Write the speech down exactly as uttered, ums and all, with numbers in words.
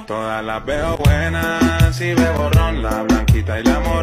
Todas las veo buenas, si bebo ron, la blanquita y la morena.